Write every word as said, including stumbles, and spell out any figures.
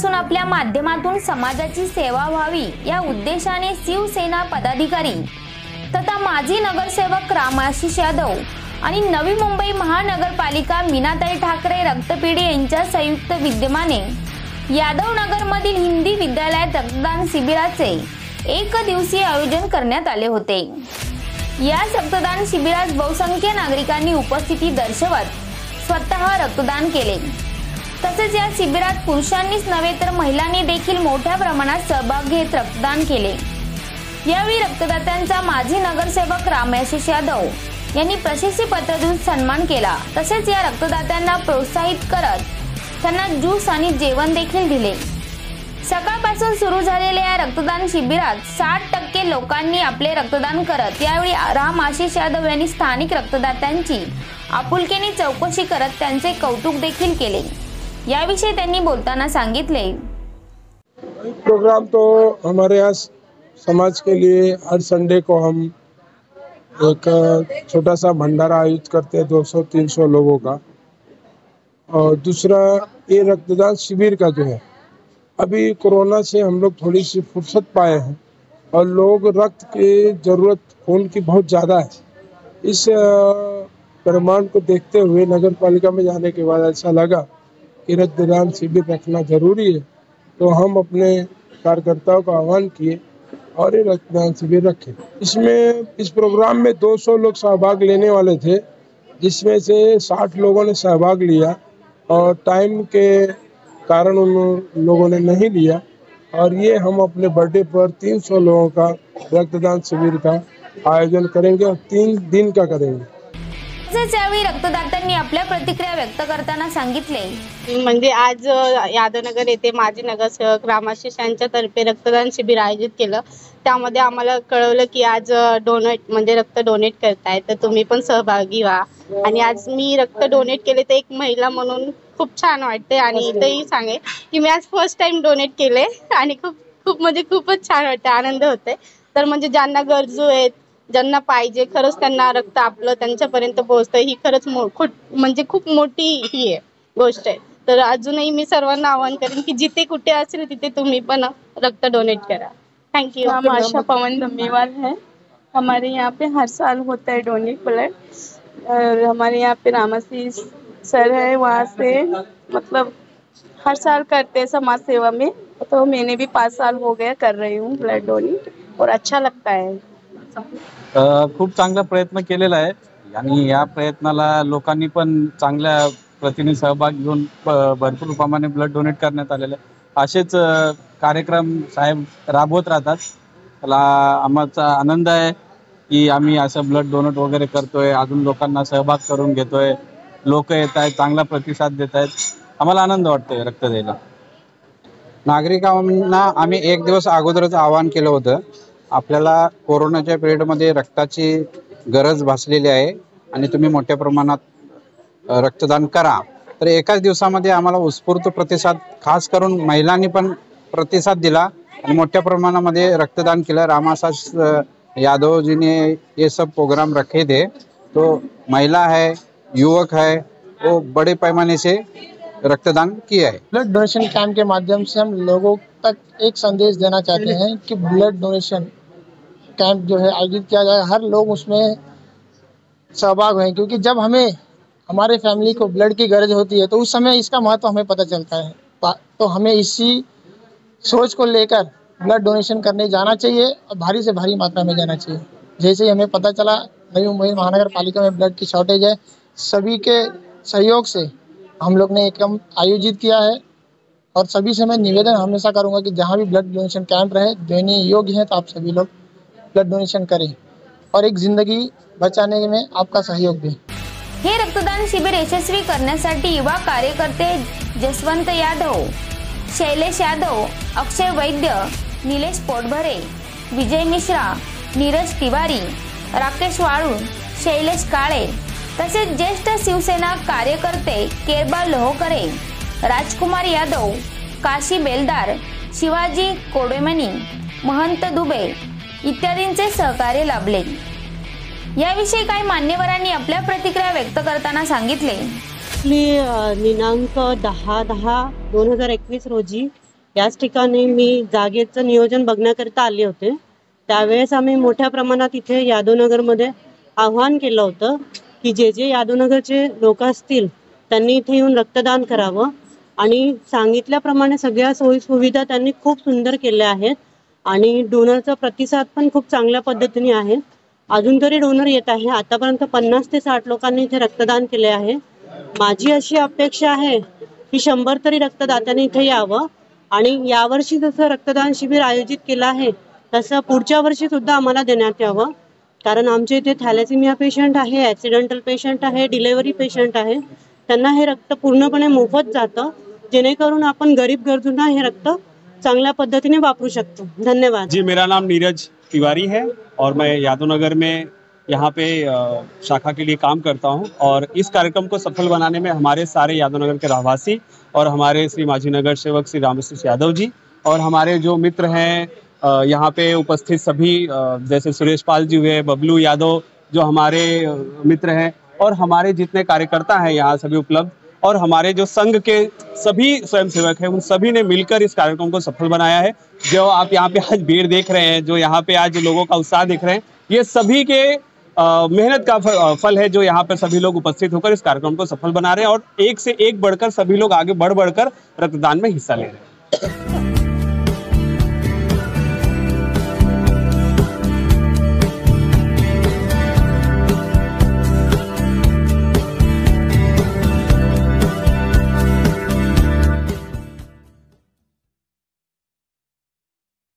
पासून आपल्या माध्यमातून समाजाची सेवा व्हावी या उद्देशाने शिवसेना पदाधिकारी तथा माजी नगरसेवक रामाशिष यादव आणि नवी मुंबई महानगरपालिका मीनाताई ठाकरे रक्तपेढी यांच्या संयुक्त विद्यमाने यादव नगर मधील हिंदी विद्यालयात रक्तदान शिबिराचे एक दिवसीय आयोजन करण्यात आले होते। या रक्तदान शिबिरात बहुसंख्य नागरिकांनी उपस्थिती दर्शवत स्वतः रक्तदान केले। तसेच या शिबिरात पुरुषांनीच नव्हे तर महिलांनी देखील मोठ्या प्रमाणात सहभाग घेत रक्तदान केले। यावेळी रक्तदात्यांचा माजी नगरसेवक रामाशिष यादव यांनी प्रशस्ती पत्र देऊन सन्मान केला। तसेच या रक्तदात्यांना प्रोत्साहित करत त्यांना ज्यूस आणि जेवण देखील दिले। सकाळपासून सुरू झालेल्या या रक्तदान शिबिरात साठ टक्के लोकांनी आपले रक्तदान करत यावेळी रामाशिष यादव यांनी स्थानिक रक्तदात्यांची आपुलकीने चौकशी करत त्यांचे कौतुक देखील केले। याविषयी त्यांनी बोलताना सांगितले, प्रोग्राम तो हमारे यहाँ समाज के लिए हर संडे को हम एक छोटा सा भंडारा आयोजित करते हैं दो सौ तीन सौ लोगों का। और दूसरा ये रक्तदान शिविर का जो है, अभी कोरोना से हम लोग थोड़ी सी फुर्सत पाए हैं और लोग रक्त की ज़रूरत खून की बहुत ज़्यादा है। इस परिमाण को देखते हुए नगर पालिका में जाने के बाद ऐसा लगा कि रक्तदान शिविर रखना जरूरी है, तो हम अपने कार्यकर्ताओं का आह्वान किए और ये रक्तदान शिविर रखे। इसमें इस प्रोग्राम में दो सौ लोग सहभाग लेने वाले थे, जिसमें से साठ लोगों ने सहभाग लिया और टाइम के कारण उन लोगों ने नहीं लिया। और ये हम अपने बर्थडे पर तीन सौ लोगों का रक्तदान शिविर का आयोजन करेंगे और तीन दिन का करेंगे। तसेच यावेळी रक्तदात्यांनी आपल्या प्रतिक्रिया व्यक्त करताना सांगितले, म्हणजे आज यादवनगर येथे माजी नगरसेवक रामाशिष यांच्यातर्फे रक्तदान शिबिर आयोजित केलं। त्यामध्ये आम्हाला कळवलं की आज डोनेट म्हणजे रक्त डोनेट करताय, तर तुम्ही पण सहभागी व्हा। आणि आज मी रक्त डोनेट केले तर एक महिला म्हणून खूप छान वाटते। आणि इथेही सांगे की मी आज फर्स्ट टाइम डोनेट केले आणि खूप खूप म्हणजे खूपच छान वाटते, आनंद होते। तर म्हणजे ज्यांना गरजू आहेत, ज्यांना पाहिजे, खरंच त्यांना रक्त आपलं त्यांच्यापर्यंत पोहोचतं, ही खरंच खूप म्हणजे खूप मोठी ही आहे गोष्ट आहे। तर अजूनही मी सर्वांना आवाहन करेन की जिथे कुठे असेल तिथे तुम्ही पण रक्त डोनेट करा। Thank you. नाम आशा पवन धम्मेवाल है। हमारे यहाँ पे हर साल होता है डोनेट ब्लड, और हमारे यहाँ पे रामाशिष सर है, वहाँ से मतलब हर साल करते हैं समाज सेवा में। तो मैंने भी पाँच साल हो गया कर रही हूँ ब्लड डोनेट, और अच्छा लगता है। खूप चांगला प्रयत्न केलेला आहे आणि या प्रयत्नाला लोकांनी पण चांगल्या प्रतीने सहभाग घेऊन भरपूर प्रमाणे ब्लड डोनेट करण्यात आलेले आहे। असेच कार्यक्रम साहेब राबवत राहतात। मला आमचा आनंद आहे की आम्ही असं ब्लड डोनेट वगैरे करतोय, अजून लोकांना सहभाग करून घेतोय, लोक येत आहेत, चांगला प्रतिसाद देत आहेत, आम्हाला आनंद वाटतोय रक्त द्यायला। नागरिकांना आम्ही एक दिवस अगोदरच आवाहन केलं होतं, आपल्याला कोरोनाच्या पिरियडमध्ये रक्ताची गरज भासलेली आहे आणि तुम्ही मोठ्या प्रमाणात रक्तदान करा। तर एकाच दिवसामध्ये आम्हाला उत्स्फूर्त प्रतिसाद, खास करून महिलांनी पण प्रतिसाद दिला आणि मोठ्या प्रमाणामध्ये रक्तदान केलं। रामाशिष यादव जी ने ये सब प्रोग्राम रखे थे, तो महिला है, युवक है, वो बड़े पैमाने से रक्तदान किया है। ब्लड डोनेशन कैंप के माध्यम से हम लोगों तक एक संदेश देना चाहते हैं कि ब्लड डोनेशन कैंप जो है आयोजित किया जाए, हर लोग उसमें सहभाग हैं, क्योंकि जब हमें हमारे फैमिली को ब्लड की गरज होती है तो उस समय इसका महत्व हमें पता चलता है। तो हमें इसी सोच को लेकर ब्लड डोनेशन करने जाना चाहिए और भारी से भारी मात्रा में जाना चाहिए। जैसे ही हमें पता चला नई मुंबई महानगर पालिका में ब्लड की शॉर्टेज है, सभी के सहयोग से हम लोग ने एक कैंप आयोजित किया है। और सभी से मैं निवेदन हमेशा करूंगा कि जहां भी ब्लड डोनेशन कैंप रहे, देने योग्य है तो आप सभी लोग ब्लड डोनेशन करें और एक जिंदगी बचाने में आपका सहयोग दें। हे रक्तदान शिबिर यशस्वी करण्यासाठी युवा कार्यकर्ते जसवंत यादव, शैलेश यादव, अक्षय वैद्य, निलेश पोटभरे, विजय मिश्रा, नीरज तिवारी, राकेश वाळू, शैलेश काळे तसेच ज्येष्ठ शिवसेना कार्यकर्ते केरबा लोहकरे, राजकुमार यादव, काशी बेलदार, शिवाजी कोडेमनी, महंत दुबे इत्यादींचे सहकार्य लाभले। याविषयी काही मान्यवरांनी आपल्या प्रतिक्रिया व्यक्त करताना सांगितले, मी दिनांक दहा दहा दोन हजार एकवीस रोजी याच ठिकाणी मी जागेचं नियोजन बघण्याकरिता आले होते. त्यावेळेस आम्ही मोठ्या प्रमाणात इथे यादवनगरमध्ये आव्हान केलं होतं की जे जे यादवनगरचे लोक असतील त्यांनी इथे येऊन रक्तदान करावं आणि सांगितल्याप्रमाणे सगळ्या सोयीसुविधा त्यांनी खूप सुंदर केल्या आहेत आणि डोनरचा प्रतिसाद पण खूप चांगल्या पद्धतीने आहे. अजून तरी डोनर येत आहे. आतापर्यंत पन्नास ते साठ लोकांनी इथे रक्तदान केले आहे. माझी अशी अपेक्षा आहे की शंभर तरी रक्तदात्यांनी इथे यावं आणि यावर्षी जसं रक्तदान शिबिर आयोजित केलं आहे तसं पुढच्या वर्षी सुद्धा आम्हाला देण्यात यावं. कारण आमच्या इथे थॅलेसेमिया पेशंट आहे, ॲक्सिडेंटल पेशंट आहे, डिलेव्हरी पेशंट आहे. त्यांना हे रक्त पूर्णपणे मोफत जातं जेणेकरून आपण गरीब गरजूंना हे रक्त चांगल्या पद्धतीने वापरू शकतो. धन्यवाद. जी, मेरा नाम नीरज तिवारी है और मैं यादवनगर में यहाँ पे शाखा के लिए काम करता हूँ और इस कार्यक्रम को सफल बनाने में हमारे सारे यादवनगर के रहवासी और हमारे श्री मांझी नगर सेवक श्री रामाशीष यादव जी और हमारे जो मित्र हैं यहाँ पे उपस्थित सभी, जैसे सुरेश पाल जी हुए, बबलू यादव जो हमारे मित्र हैं और हमारे जितने कार्यकर्ता हैं यहाँ सभी उपलब्ध और हमारे जो संघ के सभी स्वयंसेवक हैं उन सभी ने मिलकर इस कार्यक्रम को सफल बनाया है. जो आप यहाँ पे आज भीड़ देख रहे हैं, जो यहाँ पे आज लोगों का उत्साह देख रहे हैं, ये सभी के मेहनत का फल है जो यहाँ पर सभी लोग उपस्थित होकर इस कार्यक्रम को सफल बना रहे हैं और एक से एक बढ़कर सभी लोग आगे बढ़ बढ़कर रक्तदान में हिस्सा ले रहे हैं.